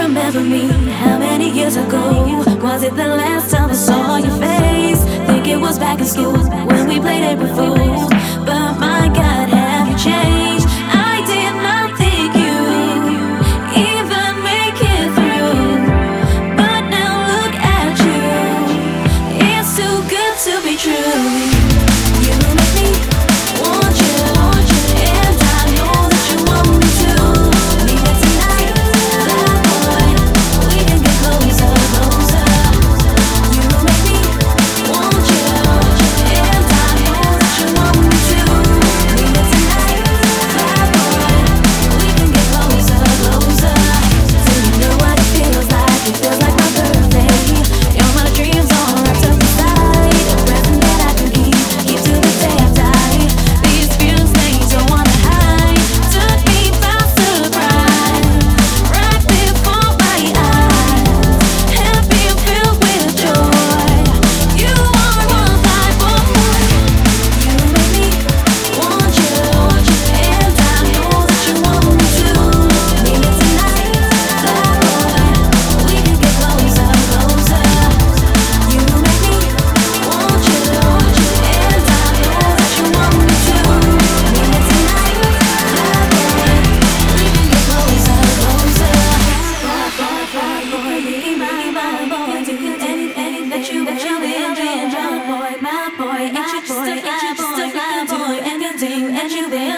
remember me? How many years ago? Was it the last time I saw your face? Think it was back in school when we played April Fools. But my God, have you changed? I did not think you even make it through. But now look at you. It's too good to be true. You make me want you, and I know that you want me to. Leave it tonight, that boy. We can get closer, closer. You make me want you, and I know that you want me to. Leave it tonight, that boy. We can get closer, closer. So you know what it feels like. It feels like my birthday. You're my dreams all wrapped up inside. A present that I can keep till the day I die. These feelings things don't wanna hide. Took me by surprise, right before my eyes. Happy and filled with joy. You are one life for me. You make me want you, and I know that you want me to. Leave it tonight, that boy. We can get closer, closer. You make me want you, and I know that you want me to. Leave it tonight, that boy. We can get closer, closer. Boy, my boy, do anything that you will, boy, my boy, ain't you just a fly boy, anything that you will,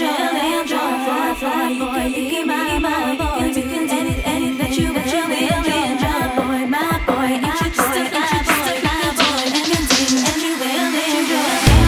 boy, my boy, do anything that you will, boy, my boy, ain't you just a fly boy, anything that you will,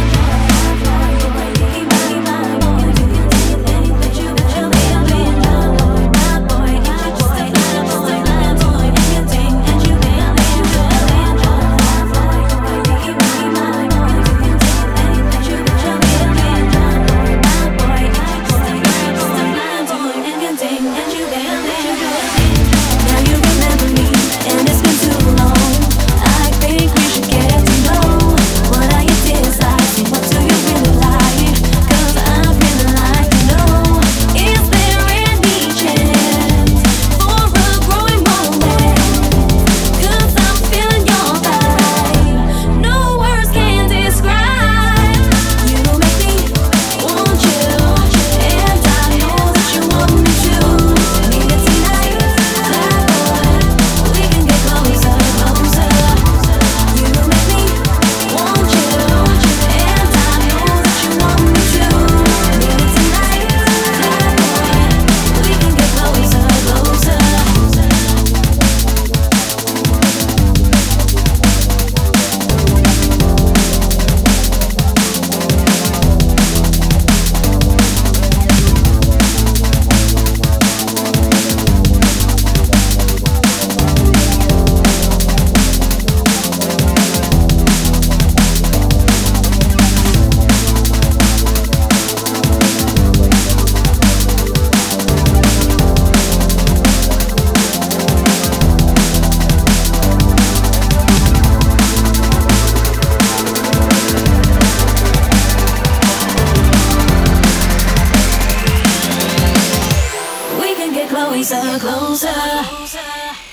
Now you remember me, and it's been too long. I think we should get to know what are your desires and what do you really like? 'Cause I really like to know, is there any chance for a growing moment? 'Cause I'm feeling your vibe, no words can describe. You make me want you, and I know that you want me to. Need it tonight, that boy. We can get closer, closer. You make me want you, and I know that you want me to. Need it tonight, that boy. We can get closer, closer. We can get closer, closer.